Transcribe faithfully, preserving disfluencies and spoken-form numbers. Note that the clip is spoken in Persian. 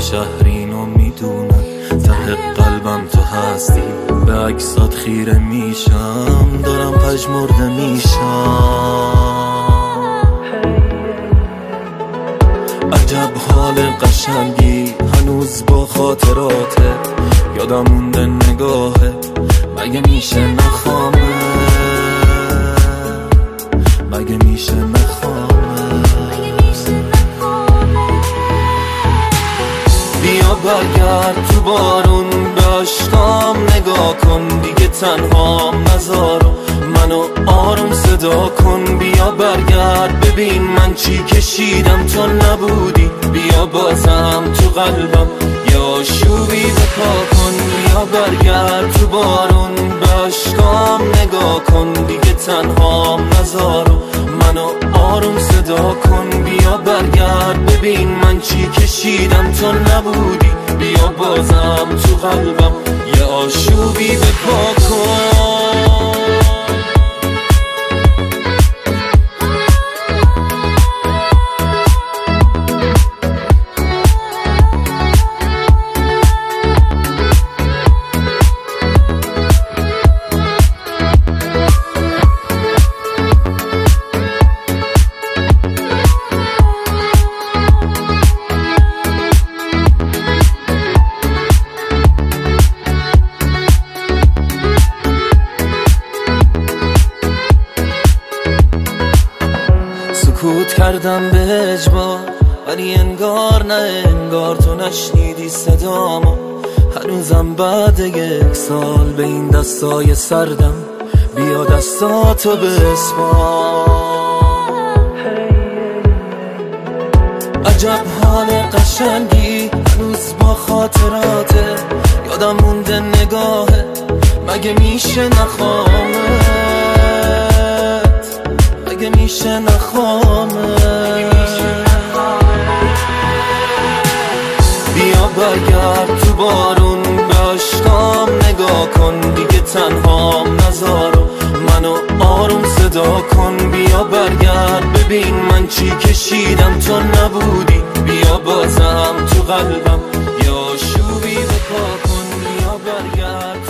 شهرینو میدونم ته قلبم تو هستی، به عکسات خیره میشم، دارم پژمرده میشم. عجب حال قشنگی هنوز با خاطراته، یادم مونده نگاهه، مگه میشه نخوامه، مگه میشه نخوامه. بیا برگرد تو بارون به عشقام نگاه کن، دیگه تنهام نذارو منو آروم صدا کن. بیا برگرد ببین من چی کشیدم تو نبودی، بیا بازم تو قلبم یا شوبی بپا کن. بیا برگرد تو بارون به عشقام نگاه کن، دیگه تنهام نذارو منو آروم صدا کن. بیا برگرد ببین من چی کشیدم تو نبودی، بیا بازم تو قلبم یه آشوبی بپا کن. سکوت کردم به اجبار، ولی انگار نه انگار تو نشنیدی صدامو. هنوزم بعد یک سال به این دستای سردم، بیا دستاتو بسپار. عجب حال قشنگی هنوز با خاطراته، یادم مونده نگاهه، مگه میشه نخوامه، مگه میشه نخوامه. بیا برگرد تو بارون به عشقام نگاه کن، دیگه تنهام نذارو منو آروم صدا کن. بیا برگرد ببین من چی کشیدم تو نبودی، بیا بازم تو قلبم یا شوبی بپا کن. بیا برگرد